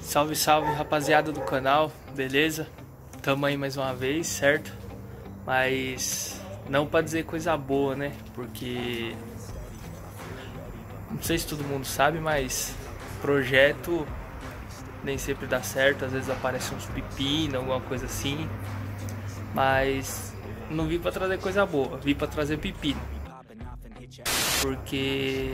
Salve, salve, rapaziada do canal, beleza? Tamo aí mais uma vez, certo? Mas não pra dizer coisa boa, né? Porque não sei se todo mundo sabe, mas projeto nem sempre dá certo. Às vezes aparece uns pepino, alguma coisa assim. Mas não vim pra trazer coisa boa, vim pra trazer pepino. Porque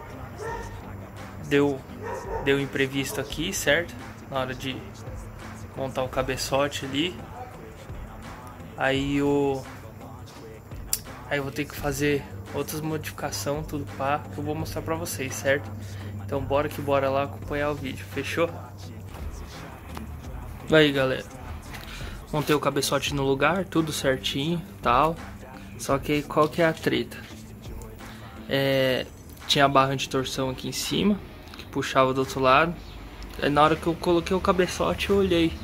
deu imprevisto aqui, certo? Na hora de montar o cabeçote ali. Aí eu vou ter que fazer outras modificações, tudo pá, que eu vou mostrar pra vocês, certo? Então bora que bora lá acompanhar o vídeo, fechou? Aí galera, montei o cabeçote no lugar, tudo certinho, tal. Só que qual que é a treta? Tinha a barra de torção aqui em cima, que puxava do outro lado. Aí na hora que eu coloquei o cabeçote eu olhei,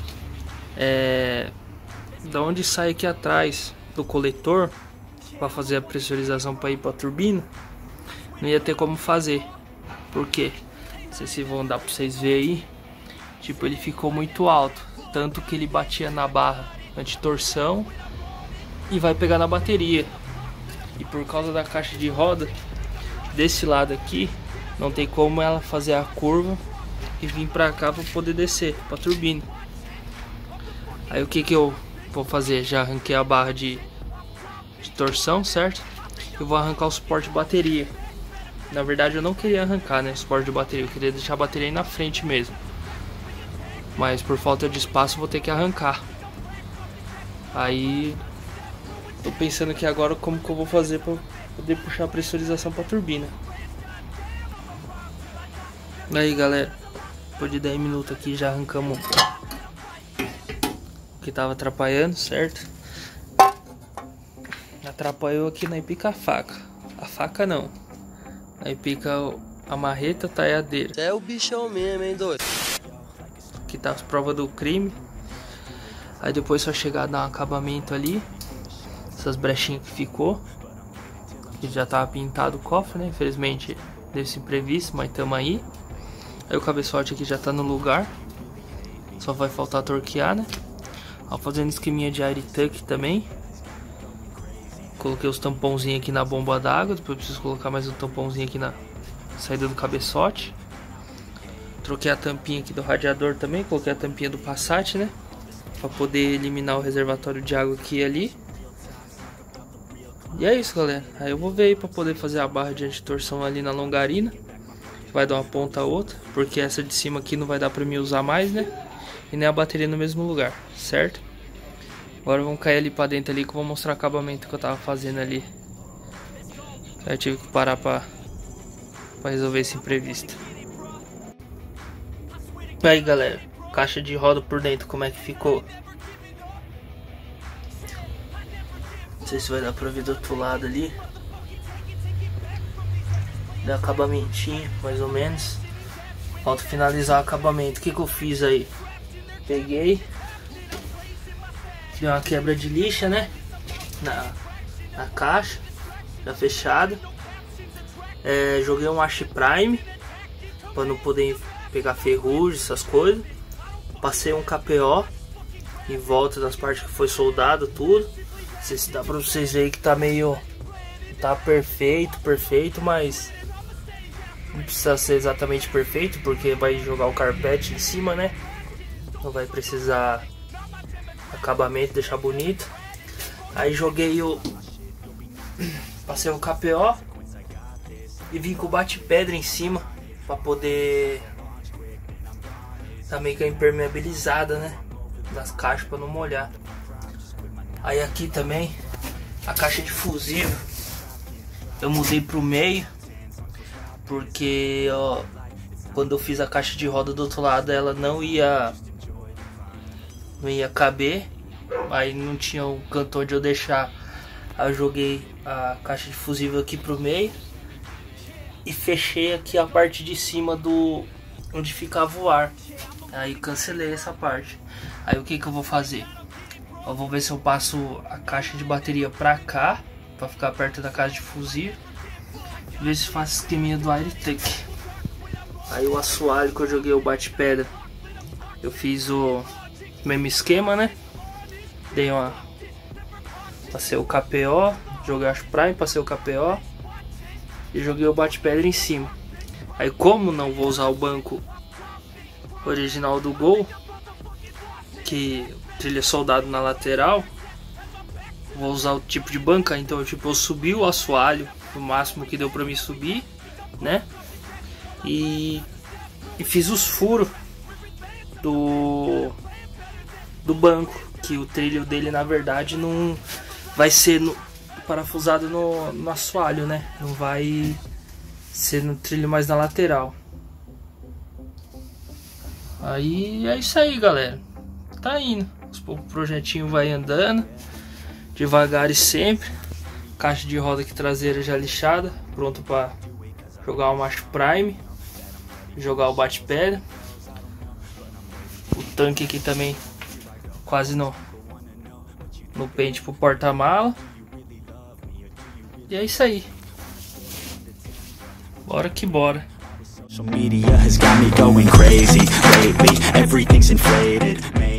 da onde sai aqui atrás do coletor para fazer a pressurização para ir para a turbina, não ia ter como fazer. Por quê? Não sei se vão dar para vocês verem aí. Tipo, ele ficou muito alto, tanto que ele batia na barra anti-torção e vai pegar na bateria. E por causa da caixa de roda desse lado aqui, não tem como ela fazer a curva e vir pra cá para poder descer pra turbina. Aí o que eu vou fazer? Já arranquei a barra de torção, certo? Eu vou arrancar o suporte de bateria. Na verdade eu não queria arrancar, né, o suporte de bateria, eu queria deixar a bateria aí na frente mesmo. Mas por falta de espaço vou ter que arrancar. Aí tô pensando aqui agora como que eu vou fazer para poder puxar a pressurização pra turbina. Aí galera, depois de 10 minutos aqui já arrancamos o que tava atrapalhando, certo? Atrapalhou aqui na pica a faca. A faca não. Aí pica a marreta, taiadeira. É o bichão mesmo, hein, doido? Aqui tá as provas do crime. Aí depois só chegar a dar um acabamento ali. Essas brechinhas que ficou. Que já tava pintado o cofre, né? Infelizmente desse imprevisto, mas tamo aí. Aí o cabeçote aqui já tá no lugar. Só vai faltar torquear, né? Ó, fazendo esqueminha de air tuck também. Coloquei os tampãozinhos aqui na bomba d'água. Depois eu preciso colocar mais um tampãozinho aqui na saída do cabeçote. Troquei a tampinha aqui do radiador também. Coloquei a tampinha do Passat, né? Pra poder eliminar o reservatório de água aqui e ali. E é isso, galera. Aí eu vou ver aí pra poder fazer a barra de antitorção ali na longarina. Vai dar uma ponta a outra, porque essa de cima aqui não vai dar pra mim usar mais, né? E nem a bateria no mesmo lugar, certo? Agora vamos cair ali pra dentro ali que eu vou mostrar o acabamento que eu tava fazendo ali. Aí eu tive que parar pra resolver esse imprevisto. E aí galera, caixa de roda por dentro, como é que ficou? Não sei se vai dar pra ver do outro lado ali. Deu acabamentinho, mais ou menos. Falta finalizar o acabamento. O que eu fiz aí? Peguei, fiz uma quebra de lixa, né? Na caixa, já fechada. Joguei um Ash Prime para não poder pegar ferrugem, essas coisas. Passei um KPO em volta das partes que foi soldado, tudo. Não sei se dá pra vocês verem que tá meio... Tá perfeito, mas... Não precisa ser exatamente perfeito, porque vai jogar o carpete em cima, né? Não vai precisar acabamento, deixar bonito. Aí joguei passei o KPO e vim com o bate-pedra em cima pra poder tá meio que impermeabilizada, né? Das caixas pra não molhar. Aí aqui também a caixa de fusível eu mudei pro meio, porque ó, quando eu fiz a caixa de roda do outro lado ela não ia caber, aí não tinha um canto onde eu deixar. Aí eu joguei a caixa de fusível aqui pro meio e fechei aqui a parte de cima do onde ficava o ar. Aí cancelei essa parte. Aí o que eu vou fazer? Eu vou ver se eu passo a caixa de bateria pra cá, pra ficar perto da caixa de fusível. Ver se faço esqueminha do air tuck. Aí o assoalho que eu joguei o bate-pedra eu fiz o mesmo esquema, né? Passei o KPO, joguei as Prime, passei o KPO e joguei o bate-pedra em cima. Aí, como não vou usar o banco original do Gol, que trilha soldado na lateral, vou usar o tipo de banca. Então eu subi o assoalho o máximo que deu pra mim subir, né? E fiz os furos do banco, que o trilho dele na verdade não vai ser parafusado no assoalho, né? Não vai ser no trilho, mais na lateral. Aí é isso aí, galera. Tá indo. O projetinho vai andando devagar e sempre. Caixa de roda aqui traseira já lixada, pronto para jogar o macho prime, jogar o bate-pedra. O tanque aqui também quase no pente pro porta-mala. E é isso aí. Bora que bora. Social media has got me going crazy lately. Everything's inflated.